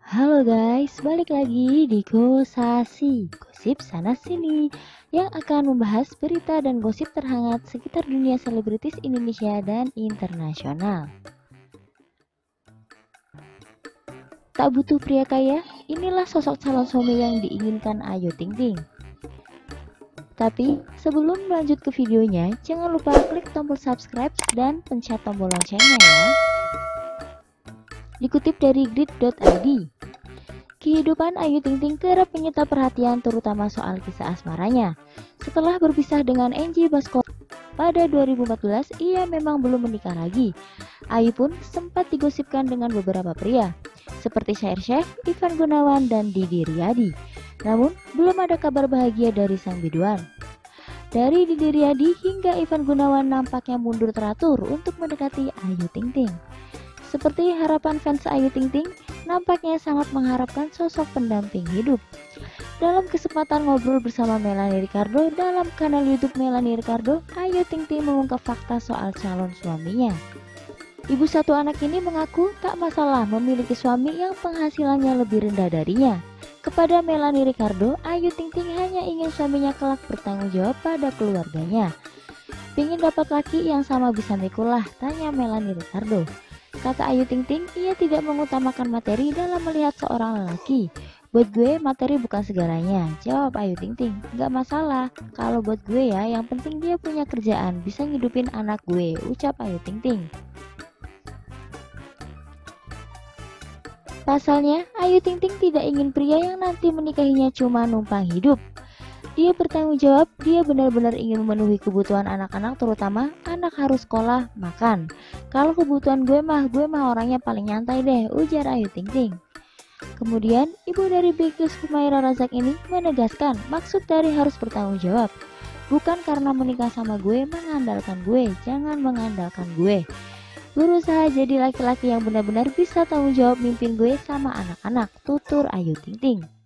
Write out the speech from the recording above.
Halo guys, balik lagi di Gosasi, gosip sana sini yang akan membahas berita dan gosip terhangat sekitar dunia selebritis Indonesia dan internasional. Tak butuh pria kaya, inilah sosok calon suami yang diinginkan Ayu Ting Ting. Tapi sebelum lanjut ke videonya, jangan lupa klik tombol subscribe dan pencet tombol loncengnya ya. Dikutip dari grid.id, kehidupan Ayu Ting Ting kerap menyita perhatian terutama soal kisah asmaranya. Setelah berpisah dengan Angie Baskoro pada 2014, ia memang belum menikah lagi. Ayu pun sempat digosipkan dengan beberapa pria, seperti Shaheer Sheikh, Ivan Gunawan, dan Didi Riyadi. Namun, belum ada kabar bahagia dari sang biduan. Dari Didi Riyadi hingga Ivan Gunawan nampaknya mundur teratur untuk mendekati Ayu Ting Ting. Seperti harapan fans Ayu Ting Ting, nampaknya sangat mengharapkan sosok pendamping hidup. Dalam kesempatan ngobrol bersama Melanie Ricardo dalam kanal YouTube Melanie Ricardo, Ayu Ting Ting mengungkap fakta soal calon suaminya. Ibu satu anak ini mengaku tak masalah memiliki suami yang penghasilannya lebih rendah darinya. Kepada Melanie Ricardo, Ayu Ting Ting hanya ingin suaminya kelak bertanggung jawab pada keluarganya. Pingin dapat laki yang sama bisa mikul lah, tanya Melanie Ricardo. Kata Ayu Ting Ting, ia tidak mengutamakan materi dalam melihat seorang lelaki. Buat gue, materi bukan segalanya, jawab Ayu Ting Ting. Gak masalah, kalau buat gue ya, yang penting dia punya kerjaan, bisa ngidupin anak gue, ucap Ayu Ting Ting. Pasalnya, Ayu Ting Ting tidak ingin pria yang nanti menikahinya cuma numpang hidup. Dia bertanggung jawab, dia benar-benar ingin memenuhi kebutuhan anak-anak, terutama anak harus sekolah, makan. Kalau kebutuhan gue mah orangnya paling nyantai deh, ujar Ayu Ting Ting. Kemudian, ibu dari Bikus Humaira Razak ini menegaskan maksud dari harus bertanggung jawab. Bukan karena menikah sama gue mengandalkan gue, jangan mengandalkan gue. Berusaha jadi laki-laki yang benar-benar bisa tanggung jawab mimpin gue sama anak-anak, tutur Ayu Ting Ting.